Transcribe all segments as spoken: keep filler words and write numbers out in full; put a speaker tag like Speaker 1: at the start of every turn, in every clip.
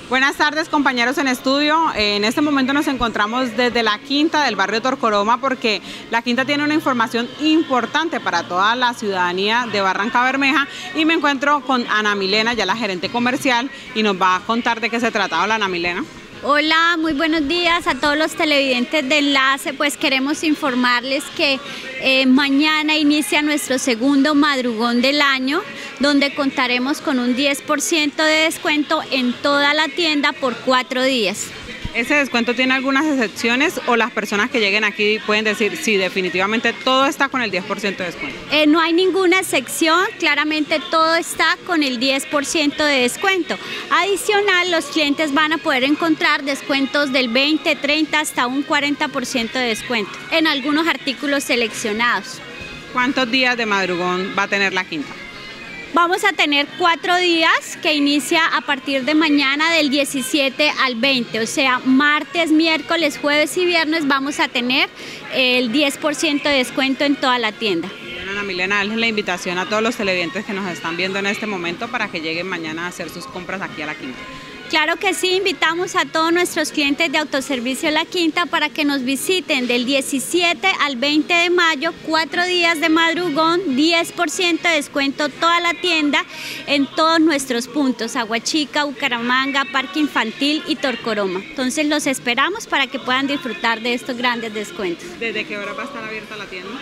Speaker 1: Buenas tardes, compañeros en estudio. En este momento nos encontramos desde la Quinta del barrio Torcoroma porque la Quinta tiene una información importante para toda la ciudadanía de Barrancabermeja y me encuentro con Ana Milena, ya la gerente comercial, y nos va a contar de qué se trata. Hola, Ana Milena.
Speaker 2: Hola, muy buenos días a todos los televidentes de Enlace. Pues queremos informarles que eh, mañana inicia nuestro segundo madrugón del año, donde contaremos con un diez por ciento de descuento en toda la tienda por cuatro días.
Speaker 1: ¿Ese descuento tiene algunas excepciones o las personas que lleguen aquí pueden decir sí, definitivamente todo está con el diez por ciento de descuento?
Speaker 2: Eh, no hay ninguna excepción, claramente todo está con el diez por ciento de descuento. Adicional, los clientes van a poder encontrar descuentos del veinte, treinta hasta un cuarenta por ciento de descuento en algunos artículos seleccionados.
Speaker 1: ¿Cuántos días de madrugón va a tener la Quinta?
Speaker 2: Vamos a tener cuatro días que inicia a partir de mañana del diecisiete al veinte, o sea, martes, miércoles, jueves y viernes vamos a tener el diez por ciento de descuento en toda la tienda.
Speaker 1: Bueno, Ana Milena, déjenle la invitación a todos los televidentes que nos están viendo en este momento para que lleguen mañana a hacer sus compras aquí a la Quinta.
Speaker 2: Claro que sí, invitamos a todos nuestros clientes de Autoservicio La Quinta para que nos visiten del diecisiete al veinte de mayo, cuatro días de madrugón, diez por ciento de descuento toda la tienda en todos nuestros puntos, Aguachica, Bucaramanga, Parque Infantil y Torcoroma. Entonces los esperamos para que puedan disfrutar de estos grandes descuentos.
Speaker 1: ¿Desde qué hora va a estar abierta la tienda?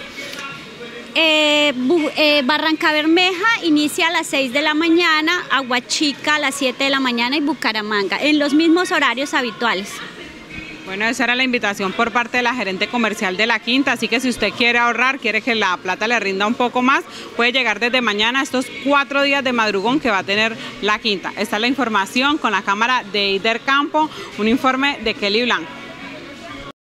Speaker 2: Eh, eh, Barrancabermeja inicia a las seis de la mañana, Aguachica a las siete de la mañana y Bucaramanga, en los mismos horarios habituales.
Speaker 1: Bueno, esa era la invitación por parte de la gerente comercial de la Quinta, así que si usted quiere ahorrar, quiere que la plata le rinda un poco más, puede llegar desde mañana a estos cuatro días de madrugón que va a tener la Quinta. Esta es la información con la cámara de Eider Campo, un informe de Kelly Blanco.